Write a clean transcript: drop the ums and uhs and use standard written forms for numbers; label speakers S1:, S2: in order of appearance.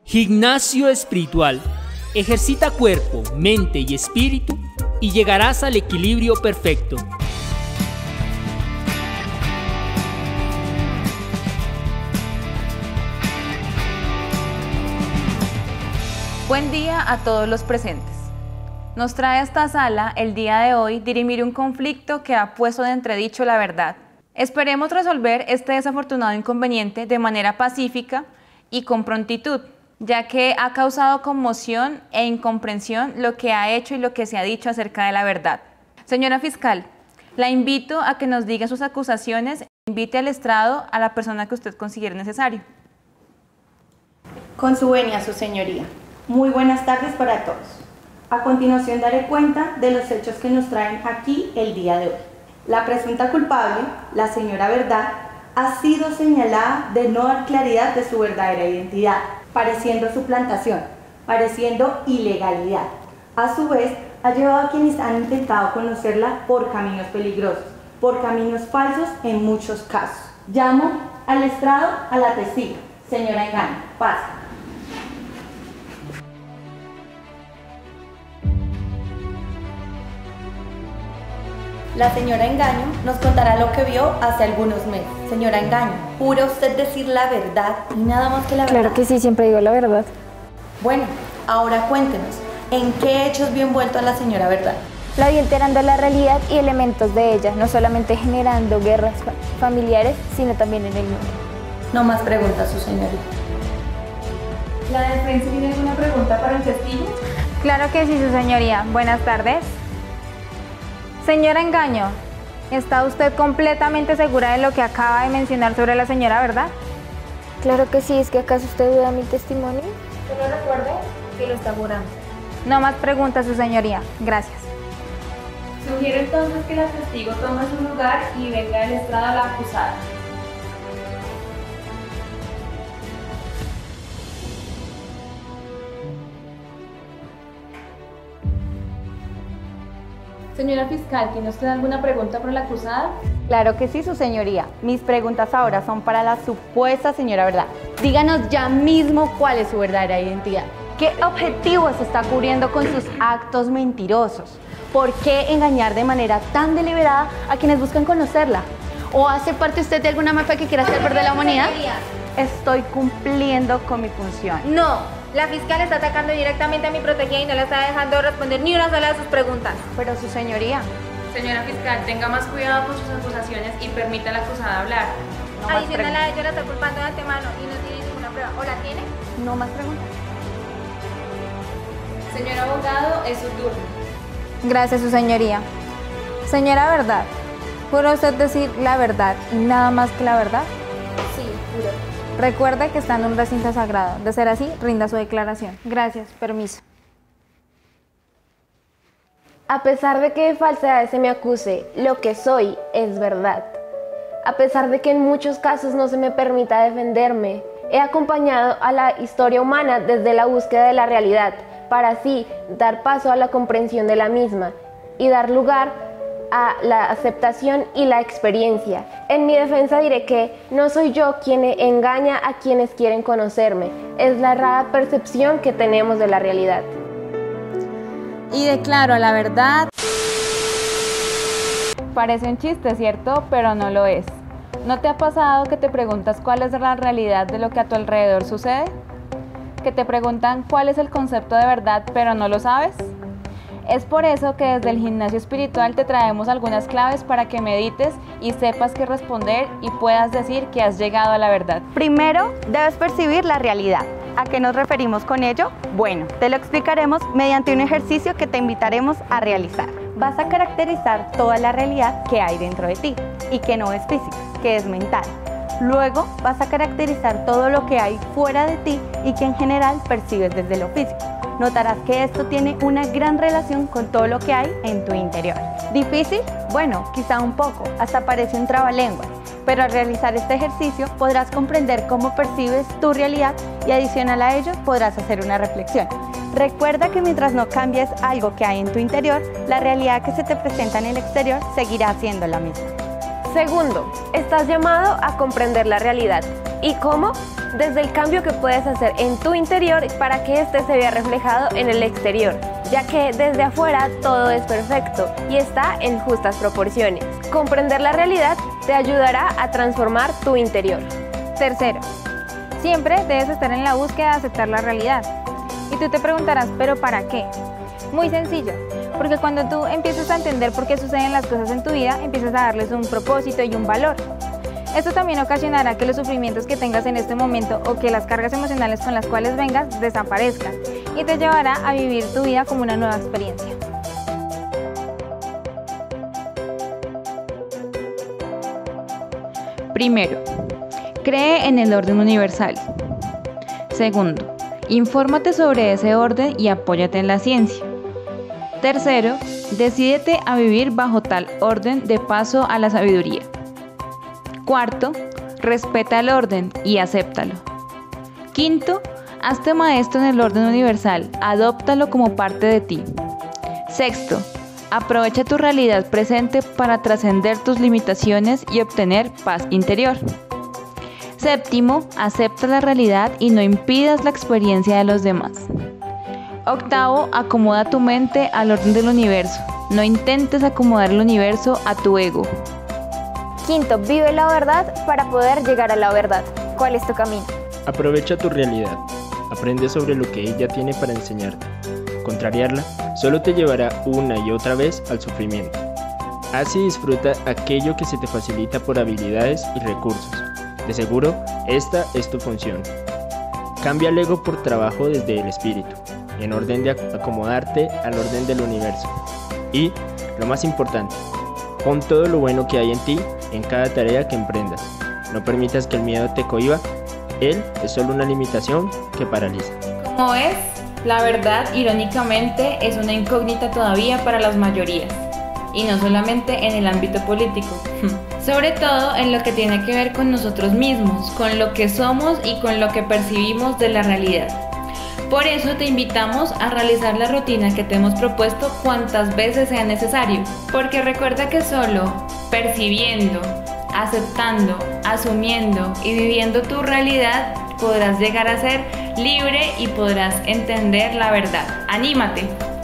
S1: Gimnasio espiritual. Ejercita cuerpo, mente y espíritu y llegarás al equilibrio perfecto.
S2: Buen día a todos los presentes. Nos trae a esta sala el día de hoy dirimir un conflicto que ha puesto de entredicho la verdad. Esperemos resolver este desafortunado inconveniente de manera pacífica y con prontitud, ya que ha causado conmoción e incomprensión lo que ha hecho y lo que se ha dicho acerca de la verdad. Señora fiscal, la invito a que nos diga sus acusaciones e invite al estrado a la persona que usted considere necesario.
S3: Con su venia, su señoría. Muy buenas tardes para todos. A continuación daré cuenta de los hechos que nos traen aquí el día de hoy. La presunta culpable, la señora Verdad, ha sido señalada de no dar claridad de su verdadera identidad, pareciendo suplantación, pareciendo ilegalidad. A su vez, ha llevado a quienes han intentado conocerla por caminos peligrosos, por caminos falsos en muchos casos. Llamo al estrado a la testigo, señora Engaño. Pase. La señora Engaño nos contará lo que vio hace algunos meses. Señora Engaño, ¿jura usted decir la verdad y nada más que la verdad?
S4: Claro que sí, siempre digo la verdad.
S3: Bueno, ahora cuéntenos, ¿en qué hechos vio envuelto a la señora Verdad?
S4: La vi alterando la realidad y elementos de ella, no solamente generando guerras familiares, sino también en el mundo.
S3: No más preguntas, su señoría.
S2: ¿La defensa tiene alguna pregunta para el testigo?
S5: Claro que sí, su señoría. Buenas tardes. Señora Engaño, ¿está usted completamente segura de lo que acaba de mencionar sobre la señora Verdad?
S4: Claro que sí, ¿es que acaso usted duda mi testimonio?
S2: Solo recuerde que lo está jurando.
S5: No más preguntas, su señoría. Gracias.
S2: Sugiero entonces que la testigo tome su lugar y venga al estrado a la acusada. Señora fiscal, ¿tiene usted alguna pregunta para la acusada?
S3: Claro que sí, su señoría. Mis preguntas ahora son para la supuesta señora Verdad. Díganos ya mismo cuál es su verdadera identidad. ¿Qué objetivos está cubriendo con sus actos mentirosos? ¿Por qué engañar de manera tan deliberada a quienes buscan conocerla? ¿O hace parte usted de alguna mafia que quiera hacer perder la humanidad? Estoy cumpliendo con mi función.
S5: No, la fiscal está atacando directamente a mi protegida y no la está dejando responder ni una sola de sus preguntas.
S3: Pero su señoría.
S2: Señora fiscal, tenga más cuidado con sus acusaciones y permita a la acusada hablar.
S5: Adicional a ello, la está culpando de antemano y no tiene ninguna prueba. ¿O la tiene?
S3: No más preguntas.
S2: Señor abogado, es su turno.
S5: Gracias, su señoría. Señora Verdad, ¿jura usted decir la verdad y nada más que la verdad?
S4: Sí, juro.
S5: Recuerde que está en un recinto sagrado. De ser así, rinda su declaración. Gracias, permiso.
S4: A pesar de que de falsedades se me acuse, lo que soy es verdad. A pesar de que en muchos casos no se me permita defenderme, he acompañado a la historia humana desde la búsqueda de la realidad, para así dar paso a la comprensión de la misma y dar lugar a la aceptación y la experiencia. En mi defensa diré que no soy yo quien engaña a quienes quieren conocerme, es la errada percepción que tenemos de la realidad.
S5: Y declaro la verdad. Parece un chiste, ¿cierto? Pero no lo es. ¿No te ha pasado que te preguntas cuál es la realidad de lo que a tu alrededor sucede? ¿Que te preguntan cuál es el concepto de verdad, pero no lo sabes? Es por eso que desde el Gimnasio Espiritual te traemos algunas claves para que medites y sepas qué responder y puedas decir que has llegado a la verdad.
S3: Primero, debes percibir la realidad. ¿A qué nos referimos con ello? Bueno, te lo explicaremos mediante un ejercicio que te invitaremos a realizar. Vas a caracterizar toda la realidad que hay dentro de ti y que no es física, que es mental. Luego vas a caracterizar todo lo que hay fuera de ti y que en general percibes desde lo físico. Notarás que esto tiene una gran relación con todo lo que hay en tu interior. ¿Difícil? Bueno, quizá un poco, hasta parece un trabalenguas, pero al realizar este ejercicio podrás comprender cómo percibes tu realidad y adicional a ello podrás hacer una reflexión. Recuerda que mientras no cambies algo que hay en tu interior, la realidad que se te presenta en el exterior seguirá siendo la misma.
S4: Segundo, estás llamado a comprender la realidad. ¿Y cómo? desde el cambio que puedes hacer en tu interior para que éste se vea reflejado en el exterior, ya que desde afuera todo es perfecto y está en justas proporciones. Comprender la realidad te ayudará a transformar tu interior.
S2: Tercero, siempre debes estar en la búsqueda de aceptar la realidad. Y tú te preguntarás, ¿pero para qué? Muy sencillo, porque cuando tú empiezas a entender por qué suceden las cosas en tu vida, empiezas a darles un propósito y un valor. Esto también ocasionará que los sufrimientos que tengas en este momento o que las cargas emocionales con las cuales vengas desaparezcan y te llevará a vivir tu vida como una nueva experiencia.
S5: Primero, cree en el orden universal. Segundo, infórmate sobre ese orden y apóyate en la ciencia. Tercero, decídete a vivir bajo tal orden de paso a la sabiduría. Cuarto, respeta el orden y acéptalo. Quinto, hazte maestro en el orden universal, adóptalo como parte de ti. Sexto, aprovecha tu realidad presente para trascender tus limitaciones y obtener paz interior. Séptimo, acepta la realidad y no impidas la experiencia de los demás. Octavo, acomoda tu mente al orden del universo. No intentes acomodar el universo a tu ego.
S4: Quinto, vive la verdad para poder llegar a la verdad. ¿Cuál es tu camino?
S6: Aprovecha tu realidad. Aprende sobre lo que ella tiene para enseñarte. Contrariarla solo te llevará una y otra vez al sufrimiento. Haz y disfruta aquello que se te facilita por habilidades y recursos. De seguro, esta es tu función. Cambia el ego por trabajo desde el espíritu, en orden de acomodarte al orden del universo. Y, lo más importante, pon todo lo bueno que hay en ti en cada tarea que emprendas. No permitas que el miedo te cohíba. Él es solo una limitación que paraliza.
S2: Como ves, la verdad, irónicamente, es una incógnita todavía para las mayorías. Y no solamente en el ámbito político, sobre todo en lo que tiene que ver con nosotros mismos, con lo que somos y con lo que percibimos de la realidad. Por eso te invitamos a realizar la rutina que te hemos propuesto cuantas veces sea necesario, porque recuerda que solo percibiendo, aceptando, asumiendo y viviendo tu realidad podrás llegar a ser libre y podrás entender la verdad. ¡Anímate!